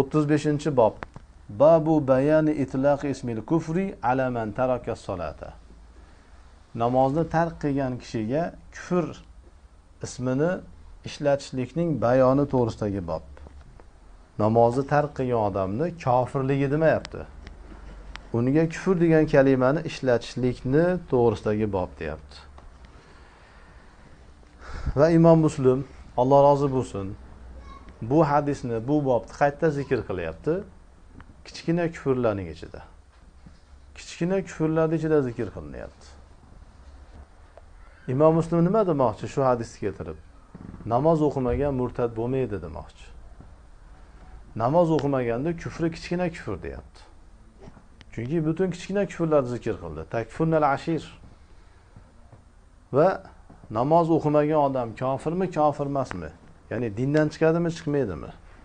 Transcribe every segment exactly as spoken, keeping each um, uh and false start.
o'ttiz beshinchi bob. Babu bayani itlaq ismil kufri ala man taraka as-salata. Namozni tark qilgan kishiga kufr ismini ishlatishlikning bayoni to'g'risidagi bob. Namozni tark qilgan odamni kofirligi demayapti. Unga kufr degan kalimani ishlatishlikni to'g'risidagi bob deyapti. Va Imom Muslim, Alloh rozi bo'lsin, bu hadisni, bu bobni qayta zikr qilyapti. Kichkina kufrlarning ichida. Kichkina kufrlarning ichida zikr qilinyapti. Imom Muslim nima demoqchi shu hadisni keltirib? Namoz o'qimagan murtad bo'lmaydi demoqchi. Namoz o'qimaganda kufri kichkina kufr deyapti. Chunki butun kichkina kufrlarni zikr qildi. Takfurnal ashir. Va namoz o'qimagan odam kofirmi, kofir emasmi? Ya'ni dindan chiqadimi, chiqmaydimi?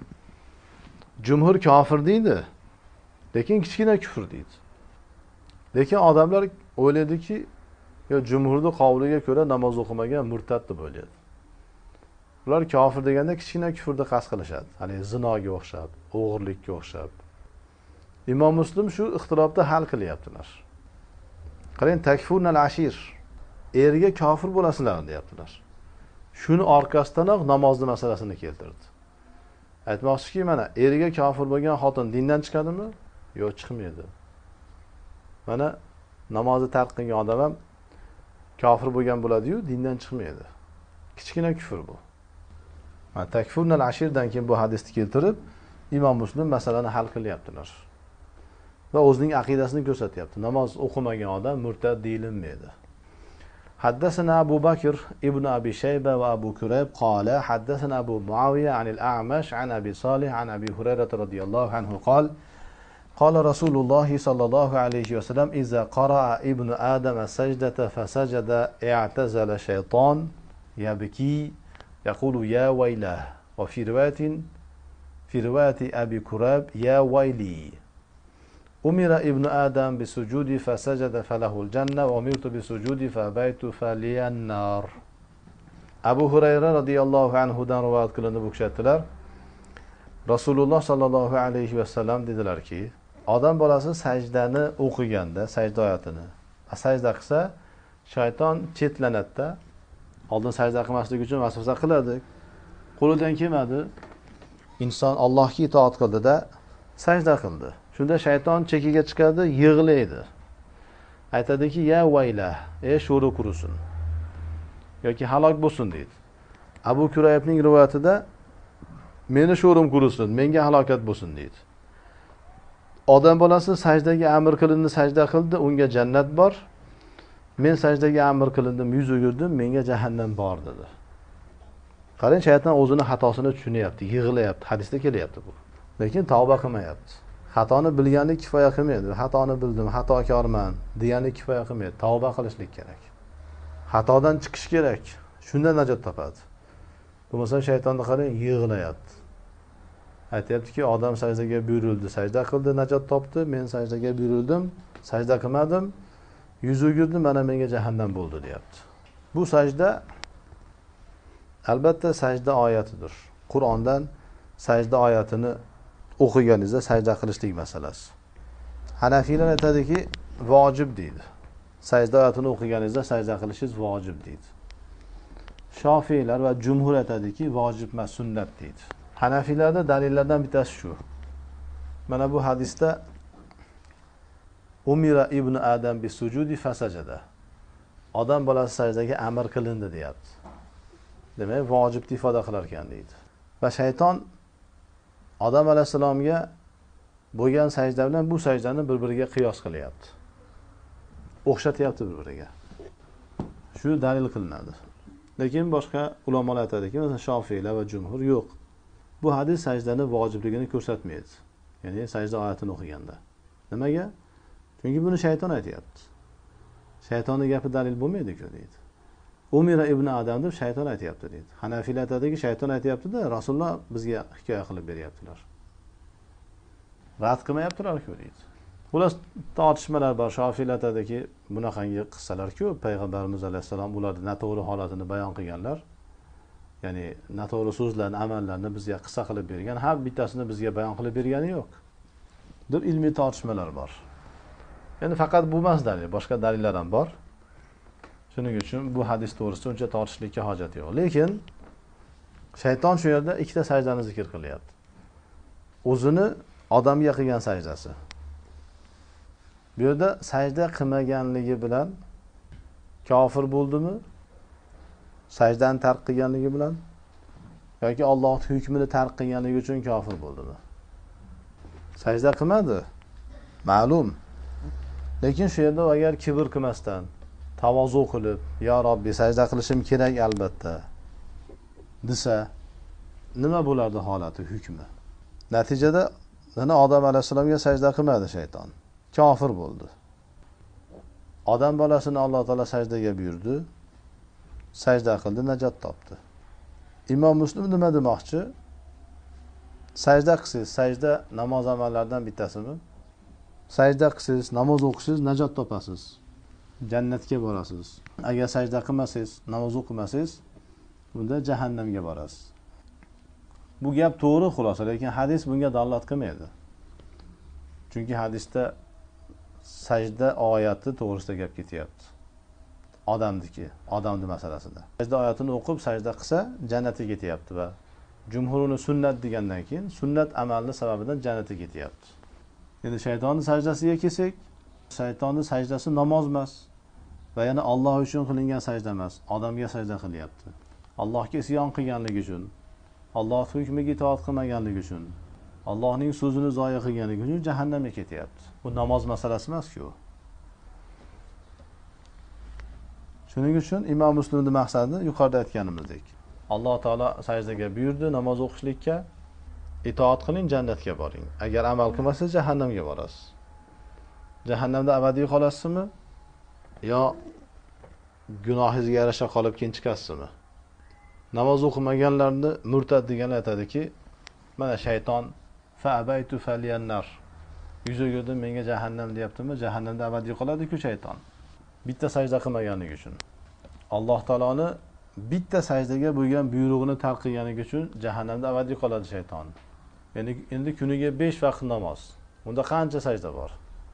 Jumhur kofir deydi, lekin kichkina kufr deydi. Lekin odamlar o'ylaydiki, yo jumhurning qavliga ko'ra namoz o'qimagan murtad deb o'ylaydi. Ular kofir deganda kichkina kufrni qasd qilishadi. Ya'ni zinoga o'xshab, o'g'irlikka o'xshab. Imom Muslim shu ixtilofni hal qilyaptilar. Qarang, takfurnal ashir. Erga kofir bo'lasizlar deyaptilar. Shuni orqasidan namozni masalasini keltirdi. Aytmoqchiki, mana eriga kofir bo'lgan xotin dindan chiqadimi? Yo'q, chiqmaydi. Mana namozni tark qilgan odam ham kofir bo'lgan bo'ladi-yu, dindan chiqmaydi. Kichkina kufr bu. Mana takfurnal ashirdan keyin bu hadisni keltirib, Imom Muslim masalani hal qilyaptilar. Va o'zining aqidasini ko'rsatyapti. Namoz o'qimagan odam murtad deyilmaydi. حدثنا أبو بكر ابن أبي شيبة وأبو كريب قال حدثنا أبو معاوية عن الأعمش عن أبي صالح عن أبي هريرة رضي الله عنه قال قال رسول الله صلى الله عليه وسلم إذا قرأ ابن آدم السجدة فسجد اعتزل شيطان يبكي يقول يا ويله وفي رواية في رواية أبي كريب يا ويلي أمر ابن آدم بسجود فسجد فله الجنة وأمرت بسجود فأبيت فلي النار. Abu Hurayra radhiyallohu anhu dan rivoyat qilinib bu kishi aytdilar. Rasululloh sallallohu alayhi vasallam dedilarki, odam bolasi sajdani o'qiganda, sajda oyatini, sajda qilsa, shayton chetlanadi-da. Oldin sajda qilmaslik uchun vasvasa qiladi. Qo'lidan kelmadi. Inson Allohga itoat qildi-da, sajda qildi. Shunda shayton chekiga chiqadi, yig'laydi. Aytadiki, ya vayla, ey sho'ri qurusin. Yoki halok bo'lsin deydi. Abu Kuraybning rivoyatida meni sho'rim qurusin, menga halokat bo'lsin deydi. Odam bolasi sajdaga amr qilindi, sajda qildi, unga jannat bor. Men sajdaga amr qilindim, yuz o'girdim, menga jahannam bor dedi. Qarang, shayton o'zini xatosini tushunyapti, yig'layapti, hadisda kelyapti bu. Lekin tavba qilmayapti. Xatoni bilganlik kifoya qilmaydi. Xatoni bildim, xatokorman deganlik kifoya qilmaydi. Tavba qilishlik kerak. Xatodan chiqish kerak. Shunda najot topadi. Bo'lmasa shaytonni qarang, yig'layapti. Aytayaptiki, odam sajdaga buyurildi, sajda qildi, najot topdi. Men sajdaga buyurildim, sajda qilmadim, yuz o'girdim, mana menga jahannam bo'ldi deyapti. Bu sajda albatta sajda oyatidir. Qur'ondan sajda oyatini o'qiganingizda sajda qilishlik masalasi. Hanafiylar aytadiki, vojib deydi. Sajda oyatini o'qiganingizda sajda qilishingiz vojib deydi. Shofiylar va jumhur aytadiki, vojib emas, sunnat deydi. Hanafiylarda dalillardan bittasi shu. Mana bu hadisda Umira ibn Adam bi sujudi fasajada. Odam bolasi sajdaga amr qilindi deyapti. Demak, vojibni ifoda qilar ekan deydi. Va shayton Odam alayhisalomga bo'lgan sajda bilan bu sajdani bir-biriga qiyos qilyapti. O'xshatyapti bir-biriga. Shu dalil qilinadi. Lekin boshqa ulamolar aytadiki, masalan, Shofiylar va jumhur yo'q. Bu hadis sajdani vojibligini ko'rsatmaydi. Ya'ni sajda oyatini o'qiganda. Nimaga? Chunki buni shayton aytayapti. Shaytonning gapi dalil bo'lmaydi-ku deydi. Umira ibn Adam deb shayton aytayapti deydi. Hanafiylar aytadiki, shayton aytayapti-da, Rasululloh bizga hikoya qilib beryaptilar. Rad qilmayaptilar-ku deydi. Xullas, tortishmalar bor. Shofiylar aytadiki, bunaqangi qissalar ko'p. Payg'ambarimiz alayhisalom ularning noto'g'ri holatini bayon qilganlar. ya'ni noto'g'ri so'zlarni, amallarni bizga qissa qilib bergan, har bittasini bizga bayon qilib bergani yo'q. Bir ilmiy tortishmalar bor. Endi faqat bu emas dalil, boshqa dalillar ham bor. Shuning uchun bu hadis to'g'risida uncha tortishlikka hojat yo'q. Lekin shayton shu yerda ikkita sajdani zikr qilyapti. O'zini odamga qilgan sajdasi. Bu yerda sajda qilmaganligi bilan kofir bo'ldimi? Sajdani tark qilganligi bilan yoki Allohning hukmini tark qilganligi uchun kofir bo'ldimi? Sajda qilmadi. Ma'lum. Lekin shu yerda agar kibr qilmasdan, tavozu qilib, "Ya Robbi, sajda qilishim kerak albatta" desa, nima bo'lardi holati, hukmi? Natijada yana Odam alayhisalomga sajda qilmadi shayton. Kofir bo'ldi. Odam bolasini Alloh taolo sajdaga buyurdi. Sajda qildi, najot topdi. Imom Muslim nima demoqchi? Sajda qilsangiz, sajda namoz amallaridan bittasimi? Sajda qilsangiz, namoz o'qisangiz najot topasiz. Jannatga borasiz. Agar sajda qilmasangiz, namoz o'qimasangiz, unda jahannamga borasiz. Bu gap to'g'ri xulosa, lekin hadis bunga dalolat qilmaydi. Chunki hadisda sajda oyati to'g'risida gap ketyapti. Odamniki, odamning masalasida. Sajda oyatini o'qib sajda qilsa, jannatga ketyapti va jumhuruni sunnat degandan keyin sunnat amalni sababidan jannatga ketyapti. Endi shaytonning sajdasiga kelsak, shaytonning sajdasi namoz emas va yana Alloh uchun qilingan sajda emas, odamga sajda qilyapti. Allohga isyon qilganligi uchun, Alloh hukmiga itoat qilmaganligi uchun, Allohning so'zini zoya qilganligi uchun jahannamga ketyapti. Bu namoz masalasi emas-ku. Shuning uchun Imom Muslimning maqsadi yuqorida aytganimizdek. Alloh taolo sajdaga buyurdi, namoz o'qishlikka, itoat qiling, jannatga boring. Agar amal qilmasangiz jahannamga borasiz. Jahannamda abadiy qolasizmi? Yo gunohingizga yarasha qolib keyin chiqasizmi? Namoz o'qimaganlarni murtad deganlar aytadiki, mana shayton fa'baytu falyannar. Yuz o'girdim, menga jahannam deyaptimi? Jahannamda abadiy qoladi-ku shayton. Bitta sajda qilmaganligi uchun. Alloh taoloni bitta sajdaga bo'lgan buyrug'ini tark qilganligi uchun jahannamda abadiy qoladi shayton. Ya'ni endi kuniga besh vaqt namoz. Unda qancha sajda bor?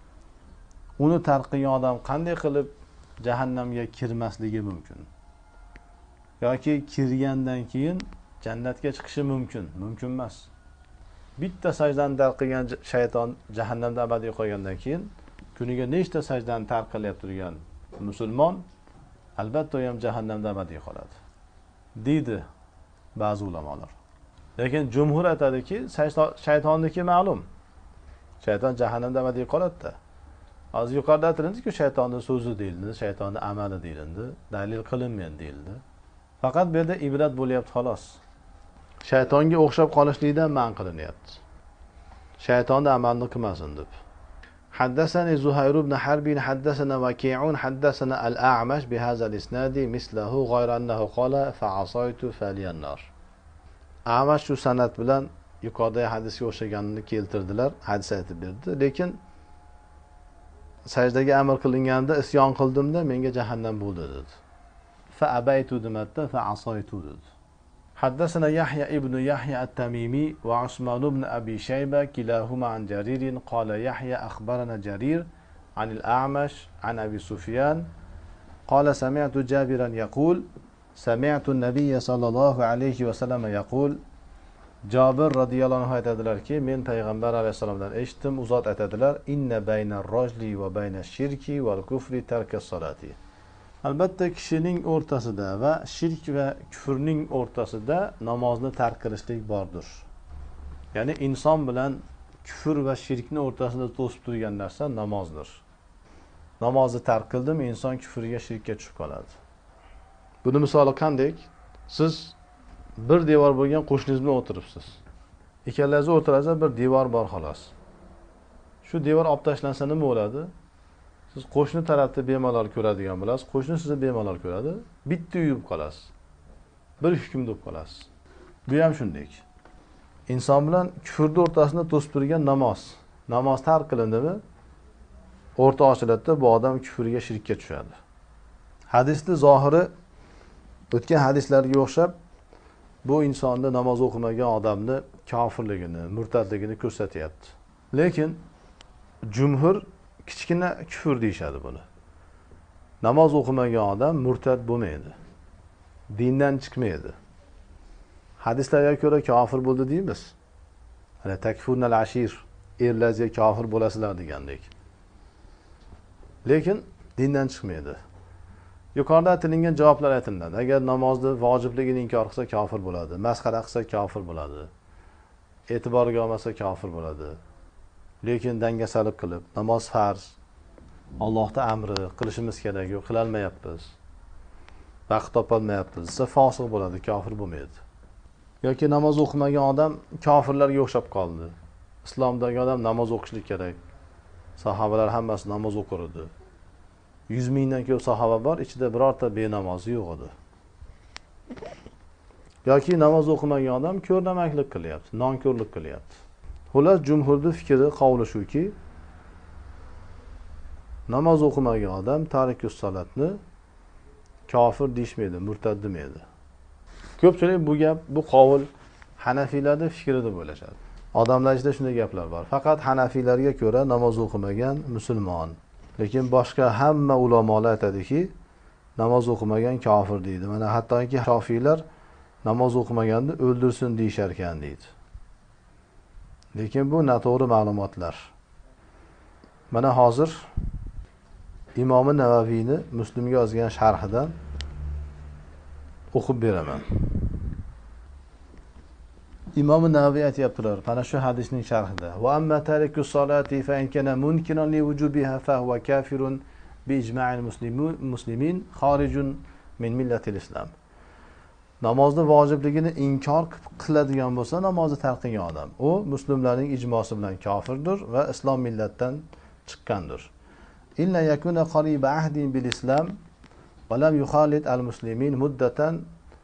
Uni tark qilgan odam qanday qilib jahannamga kirmasligi mumkin? Yoki kirgandan keyin jannatga chiqishi mumkin? Mumkin emas. Bitta sajdani tark qilgan shayton jahannamda abadiy qolgandan keyin kuniga nechta sajdani tark qilib turgan musulmon albatta ham jahannamda abadiy qoladi, deydi ba'zi ulamolar. Lekin jumhur aytadiki, shaytonniki ma'lum. Shayton jahannamda abadiy qoladi-da. Hozir yuqorida aytildi-ku, shaytonning so'zi deyildi, shaytonning amali deyildi, dalil qilinmaydi deyildi. Faqat bu yerda ibrat bo'lyapti xolos. Shaytonga o'xshab qolishlikdan man qilinyapti. Shaytonning amalini qilmasin deb. حدثني زهير بن حرب حدثنا وكيع حدثنا الأعمش بهذا الإسناد مثله غير أنه قال فعصيت فلي النار. Amash shu sanad bilan yuqoridagi hadisga o'xshaganini keltirdilar, hadis aytib berdi. Lekin sajdaga amr qilinganda isyon qildimda menga jahannam bo'ldi dedi. Fa abaytu dematda fa asaytu dedi. حدثنا يحيى ابن يحيى التميمي وعثمان بن أبي شيبة كلاهما عن جرير قال يحيى أخبرنا جرير عن الأعمش عن أبي سفيان قال سمعت جابرا يقول سمعت النبي صلى الله عليه وسلم يقول Jabir radhiyallohu anhu aytadilar-ki, men payg'ambar alayhisolamdan eshitdim, u zot aytadilar: "Inna baynar rojli va baynash shirki val kufri tarkas solati." Albatta kishining o'rtasida va shirk va kufrning o'rtasida namozni tark qilishlik bordir. Ya'ni inson bilan kufr va shirkni o'rtasida to'sib turgan narsa namozdir. Namozni tark qildim, inson kufrga, shirkka tushib qoladi. Buni misoli qanday? Siz bir devor bo'lgan qo'shningiz bilan o'tiribsiz. Ikkalangiz o'tirasiz, bir devor bor xolos. Shu devor olib tashlansa nima bo'ladi? Siz qo'shni tarafda bemalol ko'radigan bo'lasiz, qo'shni sizni bemalol ko'radi, bitta uyib qolasiz. Bir hukm deb qolasiz. Bu ham shunday. Inson bilan kufrning o'rtasida to'sib turgan namoz. Namoz tark qilindimi? O'rta ochiladi, bu odam kufrga, shirkka tushadi. Hadisning zohiri o'tgan hadislarga o'xshab bu insonni namoz o'qimagan odamni kofirligini, murtadligini ko'rsatyapti. Lekin jumhur kichkina kufr deyshadi buni. Namoz o'qimagan odam murtad bo'lmaydi. Dindan chiqmaydi. Hadislarga ko'ra kofir bo'ldi deymiz. Ana takfurnal ashir, erlarga kofir bo'lasizlar degandek. Lekin dindan chiqmaydi. Yuqorida aytilgan javoblar aytiladi. Agar namozni vojibligini inkor qilsa kofir bo'ladi, masxara qilsa kofir bo'ladi, e'tiborga olmasa kofir bo'ladi. Lekin dangasalik qilib, namoz farz, Allohning amri, qilishimiz kerak, yo'q qila olmayapmiz. Vaqt topolmayapmiz, desa fosiq bo'ladi, kofir bo'lmaydi. Yoki namoz o'qimagan odam kofirlarga o'xshab qoldi. Islomdagi odam namoz o'qishlik kerak. Sahobalar hammasi namoz o'qir edi. yuz mingdan ko'p sahoba bor, ichida birorta benamozi yo'q edi. Yoki namoz o'qimagan odam ko'rnamaklik qilyapti, nonko'rlik qilyapti. Xullas, jumhurning fikri, qavli shuki, namoz o'qimagan odam tarikus salatni kofir deyishmaydi, murtad demaydi. Ko'pchilik bu gap, bu qavl Hanafiylarning fikri deb o'ylashadi. Odamlar ichida shunday gaplar bor. Faqat Hanafiylarga ko'ra namoz o'qimagan musulmon. Lekin boshqa hamma ulamolar aytadiki, namoz o'qimagan kofir deydi. Mana hattoki Shofiylar namoz o'qimaganda o'ldirsin deyshar ekan deydi. Lekin bu noto'g'ri ma'lumotlar. Mana hozir Imom Navaviyni Muslimga yozgan sharhidan o'qib beraman. Imom Navaviy aytibdilar, mana shu hadisning sharhida: "Va amma tarikus solati fa in kana munkiran li wujubiha fa huwa kafirun bi ijma'il muslimin xorijun min millatil islam." Namozni vojibligini inkor qiladigan bo'lsa, namozni tark qilgan odam, u musulmonlarning ijmosi bilan kofirdir va islom millatdan chiqqandir. Illa yakuna qariba ahdin bil islam va lam yukhalid al muslimin muddatan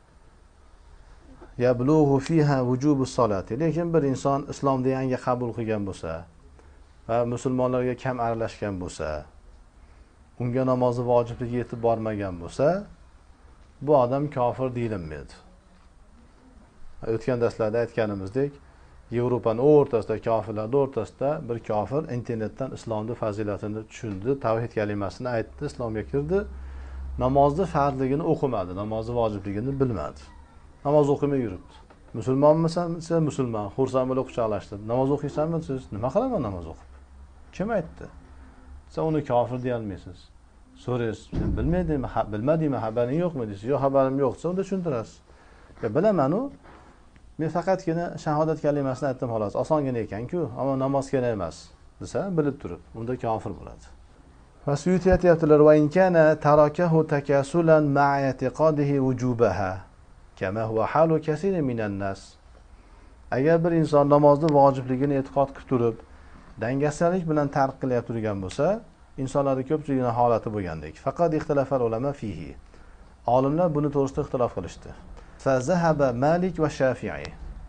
yablughu fiha vujubus solati. Lekin bir inson islomni yangi qabul qilgan bo'lsa va musulmonlarga kam aralashgan bo'lsa, unga namozni vojibligi yetib bormagan bo'lsa, bu odam kofir deyilmaydi. O'tgan darslarda aytganimizdek, Yevropaning o'rtasida, kofirlarning o'rtasida bir kofir internetdan islomning fazilatini tushundi, tavhid kalimasini aytdi, islomga kirdi, namozni farzligini o'qimadi, namozni vojibligini bilmadi. Namoz o'qimay yuribdi. Musulmonmisan? Sen musulmon, xursand bo'lib quchoqlashdi. Namoz o'qiysanmi? Siz nima qilaman namoz o'qib? Kim aytdi? Sen uni kofir deya olmaysiz. So'raysiz, sen bilmaydingmi, bilmadingmi, xabaring yo'qmi deysiz. Yo'q, xabarim yo'q desa, unda tushuntirasiz. Ya bilaman u. Men faqatgina shahodat kalimasini aytdim xolos. Osongina ekan-ku, ammo namoz kerak emas desa, bilib turib, unda kofir bo'ladi. Va Suyuti aytibdilar: "Va in kana tarakahu takasulan ma'a i'tiqadihi wujubaha kama huwa halu kaseerin minan nas." Agar bir inson namozni vojibligini e'tiqod qilib turib, dangasalik bilan tark qilib turgan bo'lsa, insonlarning ko'pchiligining holati bo'lgandek. Faqat ixtilafal ulama fihi. Olimlar buni to'g'risida ixtilof qilishdi. Fa zahaba Malik va Shafi'i.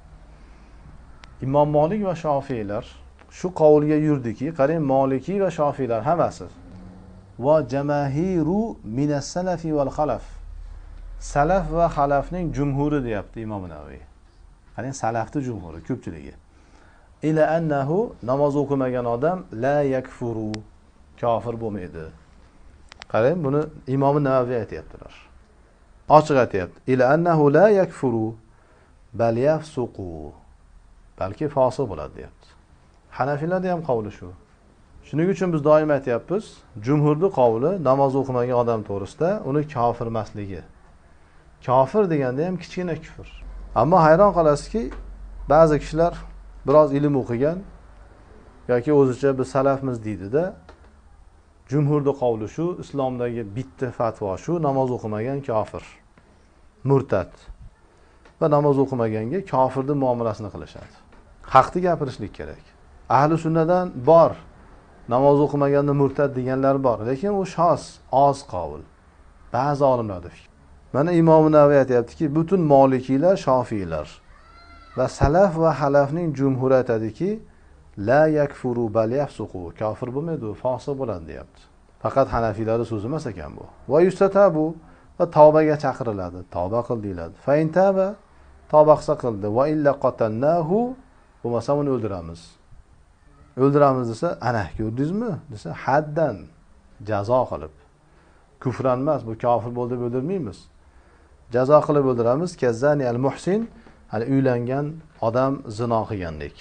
Imom Malik va Shofiylar shu qavlga yurdiki, qarang, Maliki va Shofiylar hammasi va jamahiru min as-salafi wal khalaf. Salaf va xalafning jumhuri deyapti Imom Navaviy. Qarang, salafning jumhuri ko'pchiligi. Ila annahu, namoz o'qimagan odam la yakfuru, kofir bo'lmaydi. Qarang, buni Imom Navaviy aytayaptilar. Ochiq aytayapti. Ila annahu la yakfuru bal yafsuqu. Balki fosiq bo'ladi deyapti. Hanafiylarda ham qavli shu. Shuning uchun biz doim aytayapmiz, jumhurning qavli namoz o'qimagan odam to'g'risida uni kofir emasligi. Kofir deganda ham kichkina kufr. Ammo hayron qolasizki, ba'zi kishilar biroz ilm o'qigan yoki o'zicha biz salafmiz deydi-da, jumhurning qavli shu, islomdagi bitta fatvo shu, namoz o'qimagan kofir, murtad. Va namoz o'qimaganga kofirning muomalasini qilishadi. Haqni gapirishlik kerak. Ahli sunnadan bor, namoz o'qimaganda murtad deganlar bor, lekin u shos, oz qavl. Ba'zi olimlarning fikri. Mana Imom Navaviy aytayaptiki, butun Malikiylar, Shofiylar va salaf va xalafning jumhuri aytadiki, la yakfuru bal yafsuqu, kofir bo'lmaydi, fosiq bo'ladi deyapti. Faqat Hanafiylarning so'zi emas ekan bu. Va yustatabu, va tavbaga chaqiriladi, tavba qil deyiladi. Fa intaba tavba qilsa qildi. Va illa qatalnahu, bo'lmasa uni o'ldiramiz. O'ldiramiz desa, ana ko'rdingizmi? Desa, haddan jazo qilib. Kufran emas, bu kofir bo'ldi deb o'ldirmaymiz. Jazo qilib o'ldiramiz. Kazzani al-muhsin, hali uylangan odam zino qilgandek.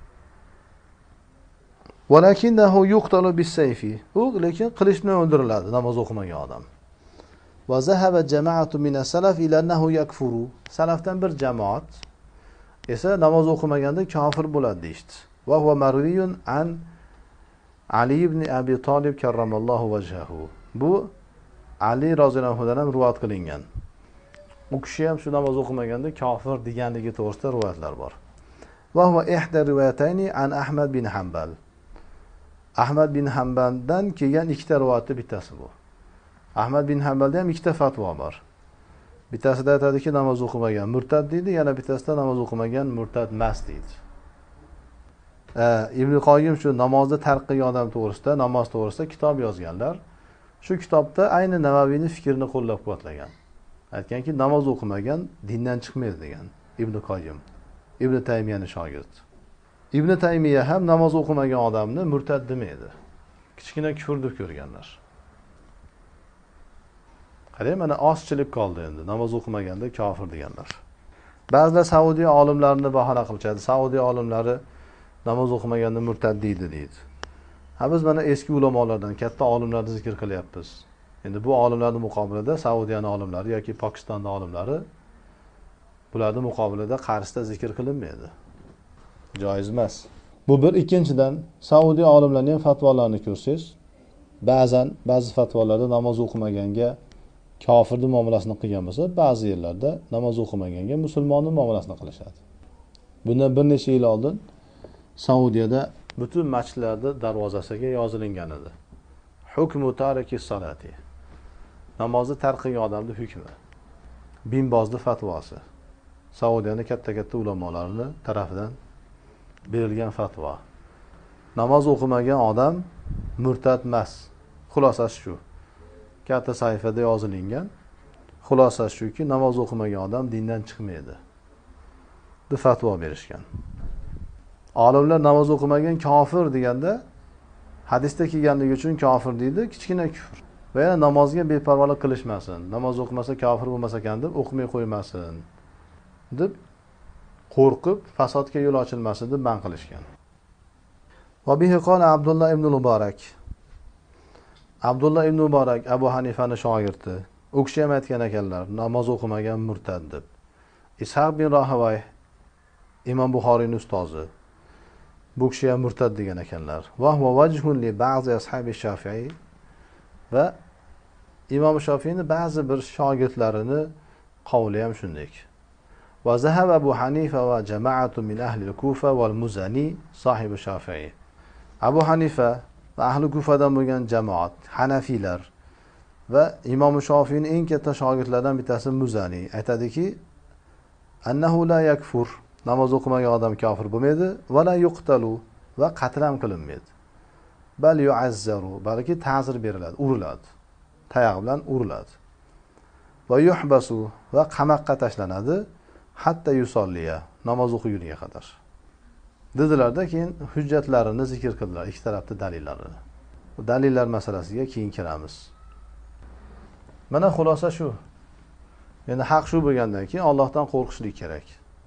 Walakinahu yuqtalu bis-sayfi. U lekin qilich bilan o'ldiriladi namoz o'qimagan odam. Va zahaba jama'atu min as-salaf ila annahu yakfuru. Salafdan bir jamoat esa namoz o'qimaganda kofir bo'ladi deydi. Va huwa marwiyun an Ali ibn Abi Talib karramallohu wajhahu. Bu Ali roziyallohu anhudan ham rivoyat qilingan. U kishi ham shu namoz o'qimaganda kofir deganligi to'g'risida rivoyatlar bor. Va huwa ihda rivoyatayni an Ahmad bin Hanbal. Ahmad bin Hanbaldan kelgan ikkita rivoyatning bittasi bu. Ahmad bin Hanbalda ham ikkita fatvo bor. Bittasida aytadiki, namoz o'qimagan murtad deydi, yana bittasida namoz o'qimagan murtad emas deydi. Ibn Qoyyim shu namozni tark qilgan odam to'g'risida, namoz to'g'risida kitob yozganlar. Shu kitobda ayni Navaviyning fikrini qo'llab-quvvatlagan. Aytganki, namoz o'qimagan dindan chiqmaydi degan Ibn Qoyyim. Ibn Taymiyaning shogirdi. Ibn Taymiya ham namoz o'qimagan odamni murtad demaydi. Kichkina kufr deb ko'rganlar. Qarang, mana ozchilik qoldi endi. Namoz o'qimaganda kofir deganlar. Ba'zilar Saudiya olimlarini bahona qilishadi. Saudiya olimlari namoz o'qimaganda murtad deydi deydi. Ha, biz mana eski ulamolardan, katta olimlarni zikr qilyapmiz. Endi bu olimlarning muqobilida Saudiyaning olimlari yoki Pokistonning olimlari bularning muqobilida qarshisida zikr qilinmaydi. Joiz emas. Bu bir. Ikkinchidan, Saudiya olimlarining fatvolarini ko'rsangiz, ba'zan ba'zi fatvolarda namoz o'qimaganga kofirning muomalasini qilgan bo'lsa, ba'zi yerlarda namoz o'qimaganga musulmonning muomalasini qilishadi. Bundan bir necha yil oldin Saudiyada butun masjidlarda darvozasiga yozilingan edi. Hukmu tariki salati. Namozni tark qilgan odamning hukmi. Binbozning fatvosi. Saudiyaning katta-katta ulamolarining tarafidan berilgan fatvo. Namoz o'qimagan odam murtad emas. Xulosasi shu. Katta sayfada yozilingan. Xulosasi shuki, namoz o'qimagan odam dindan chiqmaydi deb fatvo berishgan. Olimlar namoz o'qimagan kofir deganda hadisda kelganligi uchun kofir deydi, kichkina kufr. Va yana namozga beparvolik qilishmasin. Namoz o'qimasa kofir bo'lmas ekan deb o'qimay qo'ymasin deb qo'rqib fasodga yo'l ochilmasin deb man qilishgan. Va bihi qala Abdullah ibn Muborak. Abdullah ibn Muborak Abu Hanifaning shogirdi. U kishi ham aytgan ekanlar, namoz o'qimagan murtad deb. Ishaq bin Rahawayh Imom Buxoriyning ustozi. Bu kishi ham murtad degan ekanlar. Va huwa wajhun li ba'zi ashabi Shafi'i. Va Imom Shofiyning ba'zi bir shogirdlarini qavli ham shunday. Va zahab Abu Hanifa va jama'atu min ahli al-Kufa wal Muzani sohibi Shafi'i. Abu Hanifa va ahli Kufadan bo'lgan jamoat, Hanafiylar va Imom Shofiyning eng katta shogirdlaridan bittasi Muzani aytadiki, annahu la yakfur. Namoz o'qimagan odam kofir bo'lmaydi, va la yuqtalu va qatl ham qilinmaydi. Bal yu'azzaru, balki ta'zir beriladi, uriladi. Tayoq bilan uriladi. Va yuhbasu va qamoqqa tashlanadi, hatta yusolliya, namoz o'qiguniga qadar. Dedilarda keyin hujjatlarini zikr qildilar, ikki tarafda dalillarini. Bu dalillar masalasiga keyin kiramiz. Mana xulosa shu. Endi haq shu bo'lgandan keyin Allohdan qo'rqishlik kerak.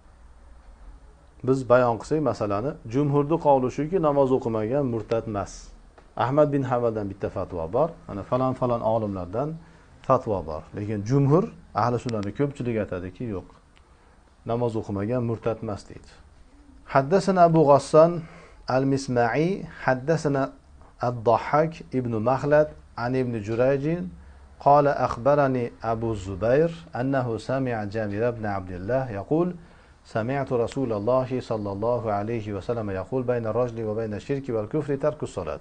Biz bayon qilsak masalani, jumhurning qavli shuki, namoz o'qimagan murtad emas. Ahmad bin Hanbaldan bitta fatvo bor, mana falon falon olimlardan fatvo bor. Lekin jumhur ahli sunnatning ko'pchiligi aytadiki, yo'q. Namoz o'qimagan murtad emas deydi. Haddasana Abu Ghassan al-Misma'i, haddasana ad-Dahhak ibn Makhlad an ibn Jurayj قال أخبرني أبو الزبير أنه سمع جابر بن عبد الله يقول سمعت رسول الله صلى الله عليه وسلم يقول بين الرجل وبين الشرك والكفر ترك الصلاة.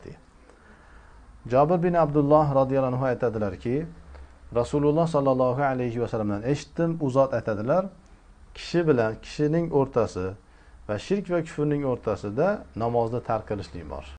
Jabir bin Abdullah radhiyallohu anhu aytadilar-ki, Rasululloh sallallohu alayhi va sallamdan eshitdim, u zot aytadilar, kishi bilan kishining o'rtasi va shirk va kufrning o'rtasida namozni tark qilishlik bor.